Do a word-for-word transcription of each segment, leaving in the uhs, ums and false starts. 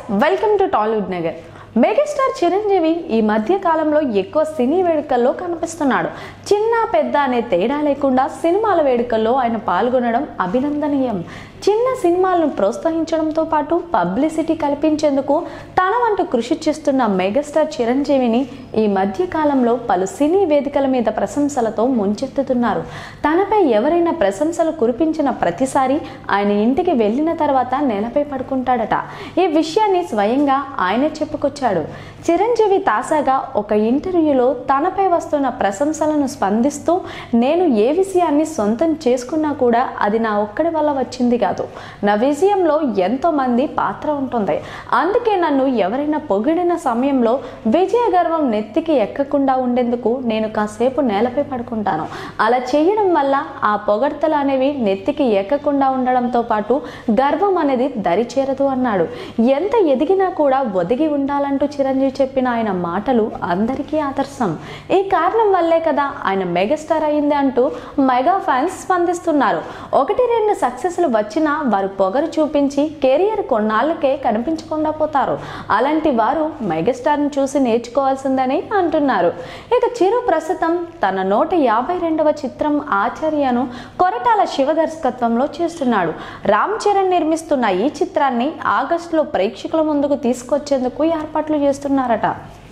Welcome to Tollywood Nagar. Megastar Chiranjeevi ఈ మధ్య కాలంలో ఎక్కువ సినీ వేడుకల్లో కనిపిస్తున్నాడు. చిన్న పెద్ద అనే తేడా లేకుండా సినిమాల వేడుకల్లో ఆయన పాల్గొనడం అభినందనీయం. చిన్న సినిమాలను ప్రోత్సహించడంతో పాటు పబ్లిసిటీ కల్పించేందుకు తన వంతు కృషి చేస్తున్న మెగాస్టార్ చిరంజీవిని ఈ మధ్య కాలంలో పలు సినీ వేదికల మీద ప్రశంసలతో ముంచెత్తుతున్నారు. తనపై ఎవరైనా ప్రశంసలు కురిపించిన ప్రతిసారి ఆయన ఇంటికి వెళ్ళిన తర్వాత నేలపై పడుకుంటాడట. ఈ విషయాన్ని స్వయంగా ఆయనే చెప్పుకొచ్చాడు. చిరంజీవి తాజాగా ఒక ఇంటర్వ్యూలో తనపై వస్తున్న ప్రశంసలను స్పందిస్తూ, నేను ఏ విషయాన్ని సొంతం చేసుకున్నా కూడా అది నా ఒక్కడి వల్ల వచ్చింది కాదు, నా విజయంలో ఎంతో మంది పాత్ర ఉంటుంది. అందుకే నన్ను ఎవరైనా పొగిడిన సమయంలో విజయ గర్వం నెత్తికి ఎక్కకుండా ఉండేందుకు నేను కాసేపు నేలపై పడుకుంటాను. అలా చేయడం వల్ల ఆ పొగడ్తలు అనేవి నెత్తికి ఎక్కకుండా ఉండడంతో పాటు గర్వం అనేది దరి చేరదు అన్నాడు. ఎంత ఎదిగినా కూడా ఒదిగి ఉండాలంటూ చిరంజీవి చెప్పిన ఆయన మాటలు అందరికీ ఆదర్శం. ఈ కారణం వల్లే కదా ఆయన మెగాస్టార్ అయింది అంటూ మెగా ఫ్యాన్స్ స్పందిస్తున్నారు. ఒకటి రెండు సక్సెస్లు వచ్చినా వారు పొగరు చూపించి కెరియర్ కొన్నాళ్ళకే కనిపించకుండా పోతారు. అలాంటి వారు మెగాస్టార్ని చూసి నేర్చుకోవాల్సిందని అంటున్నారు. ఇక చిరు ప్రస్తుతం తన నూట యాభై రెండవ చిత్రం ఆచార్యను కొరటాల శివ దర్శకత్వంలో చేస్తున్నాడు. రామ్ చరణ్ నిర్మిస్తున్న ఈ చిత్రాన్ని ఆగస్టులో ప్రేక్షకుల ముందుకు తీసుకొచ్చేందుకు ఏర్పాట్లు చేస్తున్నారట.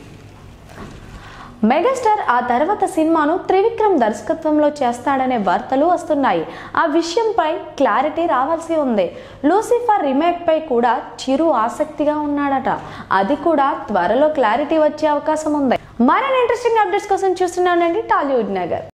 మెగాస్టార్ ఆ తర్వాత సినిమాను త్రివిక్రమ్ దర్శకత్వంలో చేస్తాడనే వార్తలు వస్తున్నాయి. ఆ విషయంపై క్లారిటీ రావాల్సి ఉంది. లూసిఫర్ రీమేక్ పై కూడా చిరు ఆసక్తిగా ఉన్నాడట. అది కూడా త్వరలో క్లారిటీ వచ్చే అవకాశం ఉంది. మరిన్ని ఇంట్రెస్టింగ్ అప్డేట్స్ కోసం చూస్తున్నానండి టాలీవుడ్ నగర్.